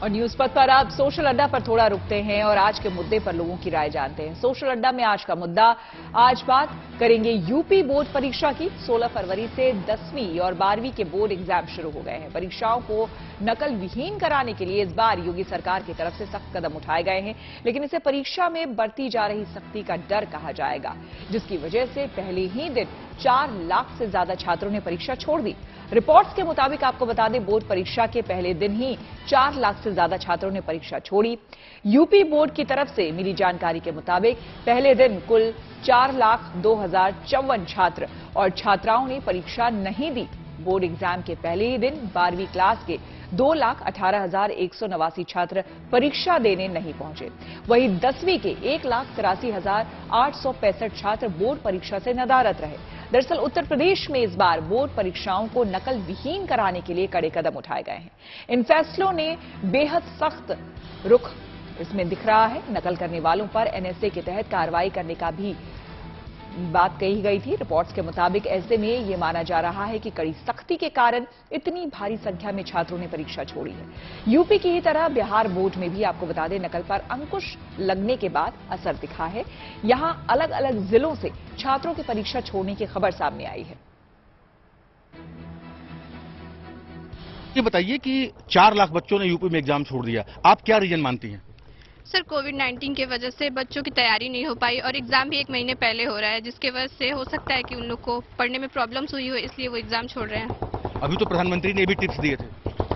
और न्यूज पथ पर आप सोशल अड्डा पर थोड़ा रुकते हैं और आज के मुद्दे पर लोगों की राय जानते हैं। सोशल अड्डा में आज का मुद्दा, आज बात करेंगे यूपी बोर्ड परीक्षा की। 16 फरवरी से 10वीं और 12वीं के बोर्ड एग्जाम शुरू हो गए हैं। परीक्षाओं को नकल विहीन कराने के लिए इस बार योगी सरकार की तरफ से सख्त कदम उठाए गए हैं, लेकिन इसे परीक्षा में बरती जा रही सख्ती का डर कहा जाएगा, जिसकी वजह से पहले ही दिन 4 लाख से ज्यादा छात्रों ने परीक्षा छोड़ दी। रिपोर्ट्स के मुताबिक आपको बता दें, बोर्ड परीक्षा के पहले दिन ही 4 लाख से ज्यादा छात्रों ने परीक्षा छोड़ी। यूपी बोर्ड की तरफ से मिली जानकारी के मुताबिक पहले दिन कुल 4,02,054 छात्र और छात्राओं ने परीक्षा नहीं दी। बोर्ड एग्जाम के पहले ही दिन 12वीं क्लास के 2,18,189 छात्र परीक्षा देने नहीं पहुंचे। वहीं 10वीं के 1,83,865 छात्र बोर्ड परीक्षा से नदारद रहे। दरअसल उत्तर प्रदेश में इस बार बोर्ड परीक्षाओं को नकल विहीन कराने के लिए कड़े कदम उठाए गए हैं। इन फैसलों ने बेहद सख्त रुख इसमें दिख रहा है। नकल करने वालों पर एनएसए के तहत कार्रवाई करने का भी बात कही गई थी। रिपोर्ट्स के मुताबिक ऐसे में यह माना जा रहा है कि कड़ी सख्ती के कारण इतनी भारी संख्या में छात्रों ने परीक्षा छोड़ी है। यूपी की ही तरह बिहार बोर्ड में भी आपको बता दें, नकल पर अंकुश लगने के बाद असर दिखा है। यहां अलग अलग जिलों से छात्रों की परीक्षा छोड़ने की खबर सामने आई है। ये बताइए कि 4 लाख बच्चों ने यूपी में एग्जाम छोड़ दिया, आप क्या रीजन मानती हैं? सर, कोविड-19 की वजह से बच्चों की तैयारी नहीं हो पाई और एग्जाम भी 1 महीने पहले हो रहा है, जिसके वजह से हो सकता है कि उन लोग को पढ़ने में प्रॉब्लम्स हुई हो, इसलिए वो एग्जाम छोड़ रहे हैं। अभी तो प्रधानमंत्री ने भी टिप्स दिए थे।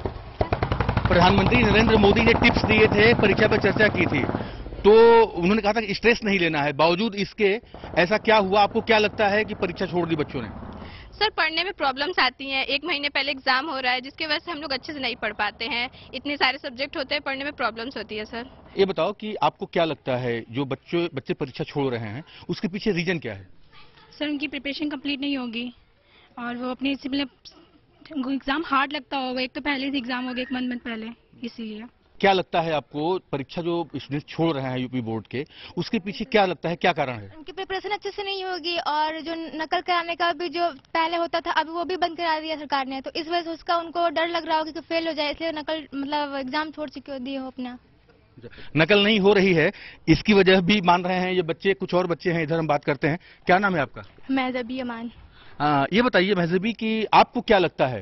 प्रधानमंत्री नरेंद्र मोदी ने टिप्स दिए थे, परीक्षा पर चर्चा की थी, तो उन्होंने कहा था कि स्ट्रेस नहीं लेना है। बावजूद इसके ऐसा क्या हुआ? आपको क्या लगता है कि परीक्षा छोड़ दी बच्चों ने? सर, पढ़ने में प्रॉब्लम्स आती हैं। 1 महीने पहले एग्जाम हो रहा है, जिसकी वजह से हम लोग अच्छे से नहीं पढ़ पाते हैं। इतने सारे सब्जेक्ट होते हैं, पढ़ने में प्रॉब्लम्स होती है। सर, ये बताओ कि आपको क्या लगता है, जो बच्चे परीक्षा छोड़ रहे हैं उसके पीछे रीजन क्या है? सर, उनकी प्रिपरेशन कंप्लीट नहीं होगी और वो अपने एग्जाम हार्ड लगता होगा। एक तो पहले से एग्जाम हो गया 1 मंथ पहले, इसीलिए। क्या लगता है आपको, परीक्षा जो स्टूडेंट छोड़ रहे हैं यूपी बोर्ड के, उसके पीछे क्या लगता है, क्या कारण है? उनकी प्रिपरेशन अच्छे से नहीं होगी और जो नकल कराने का भी जो पहले होता था, अब वो भी बंद करा दिया सरकार ने, तो इस वजह से उसका उनको डर लग रहा होगा कि फेल हो जाए, इसलिए नकल एग्जाम छोड़ चुके दिए हो अपना। नकल नहीं हो रही है, इसकी वजह भी मान रहे हैं ये बच्चे। कुछ और बच्चे हैं, इधर हम बात करते हैं। क्या नाम है आपका? महजबी अमान। ये बताइए महजबी कि आपको क्या लगता है,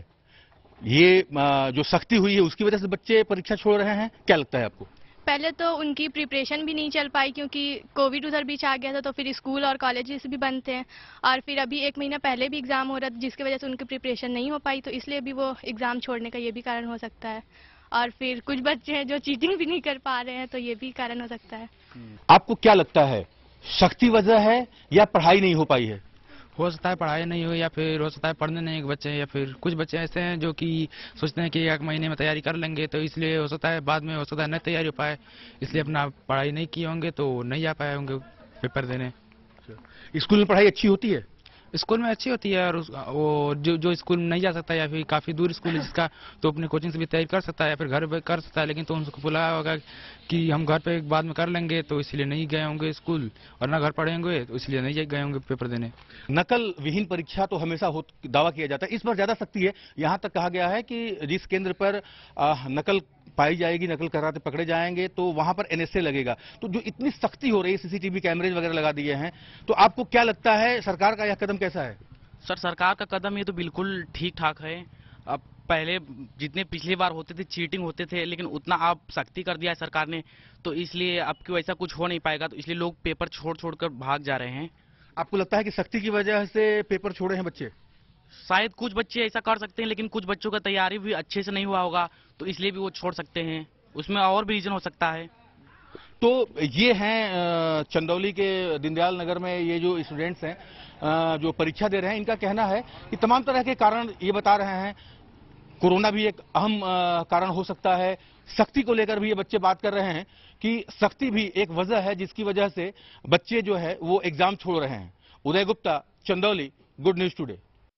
ये जो सख्ती हुई है उसकी वजह से बच्चे परीक्षा छोड़ रहे हैं, क्या लगता है आपको? पहले तो उनकी प्रिपरेशन भी नहीं चल पाई क्योंकि कोविड उधर बीच आ गया था, तो फिर स्कूल और कॉलेजेस भी बंद थे और फिर अभी 1 महीना पहले भी एग्जाम हो रहा था, जिसकी वजह से उनकी प्रिपरेशन नहीं हो पाई, तो इसलिए भी वो एग्जाम छोड़ने का ये भी कारण हो सकता है। और फिर कुछ बच्चे हैं जो चीटिंग भी नहीं कर पा रहे हैं, तो ये भी कारण हो सकता है। आपको क्या लगता है, सख्ती वजह है या पढ़ाई नहीं हो पाई है? हो सकता है पढ़ाई नहीं हो, या फिर हो सकता है पढ़ने नहीं के बच्चे, या फिर कुछ बच्चे ऐसे हैं जो कि सोचते हैं कि 1 महीने में तैयारी कर लेंगे, तो इसलिए हो सकता है बाद में हो सकता है नहीं तैयारी हो पाए, इसलिए अपना पढ़ाई नहीं किए होंगे तो नहीं आ पाए होंगे पेपर देने। स्कूल में पढ़ाई अच्छी होती है? स्कूल में अच्छी होती है, और वो जो स्कूल में नहीं जा सकता या फिर काफ़ी दूर स्कूल है जिसका, तो अपने कोचिंग से भी तैयारी कर सकता है या फिर घर पे कर सकता है, लेकिन तो उनको बुलाया होगा कि हम घर पे बाद में कर लेंगे, तो इसलिए नहीं गए होंगे स्कूल, और ना घर पढ़ेंगे तो इसलिए नहीं गए होंगे पेपर देने। नकल विहीन परीक्षा तो हमेशा दावा किया जाता है, इस पर ज्यादा सख्ती है। यहां तक कहा गया है कि जिस केंद्र पर नकल पाई जाएगी, नकल कराते पकड़े जाएंगे, तो वहां पर एनएसए लगेगा। तो जो इतनी सख्ती हो रही है, सीसीटीवी कैमरे वगैरह लगा दिए हैं, तो आपको क्या लगता है सरकार का यह कदम कैसा है? सर, सरकार का कदम ये तो बिल्कुल ठीक ठाक है। अब पहले जितने पिछली बार होते थे चीटिंग होते थे, लेकिन उतना अब सख्ती कर दिया है सरकार ने, तो इसलिए अब क्यों ऐसा कुछ हो नहीं पाएगा, तो इसलिए लोग पेपर छोड़ कर भाग जा रहे हैं। आपको लगता है कि सख्ती की वजह से पेपर छोड़े हैं बच्चे? शायद कुछ बच्चे ऐसा कर सकते हैं, लेकिन कुछ बच्चों का तैयारी भी अच्छे से नहीं हुआ होगा, तो इसलिए भी वो छोड़ सकते हैं। उसमें और भी रीजन हो सकता है। तो ये हैं चंदौली के दीनदयाल नगर में ये जो स्टूडेंट्स हैं जो परीक्षा दे रहे हैं, इनका कहना है कि तमाम तरह के कारण ये बता रहे हैं। कोरोना भी एक अहम कारण हो सकता है। सख्ती को लेकर भी ये बच्चे बात कर रहे हैं कि सख्ती भी एक वजह है जिसकी वजह से बच्चे जो है वो एग्जाम छोड़ रहे हैं। Uday Gupta, Chandauli, good news today.